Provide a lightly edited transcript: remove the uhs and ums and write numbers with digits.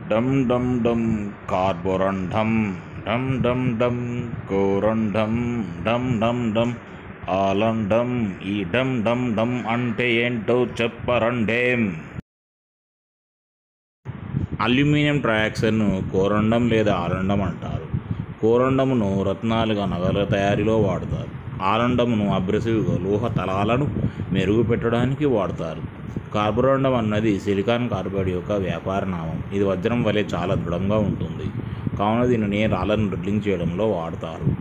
డమ్ డమ్ డమ్ carborundum డమ్ డమ్ డమ్ కోరండం డమ్ డమ్ డమ్ ఆలండం. ఈ డమ్ డమ్ డమ్ అంటే ఏంటో చెప్పరండేం. అల్యూమినియం ట్రయాక్సైడ్ను కోరండం లేదా ఆలండం అంటారు. కోరండమును రత్నాలుగా నగల తయారీలో వాడతారు. ఆలండమును అబ్రెసివ్గా లోహ తలాలను మెరుగుపెట్టడానికి వాడతారు. కార్బోరండం అన్నది సిలికాన్ కార్బైడ్ యొక్క వ్యాపార నామం. ఇది వజ్రం వలె చాలా దృఢంగా ఉంటుంది, కావున దీనిని రాళ్లను డ్రిల్లింగ్ చేయడంలో వాడతారు.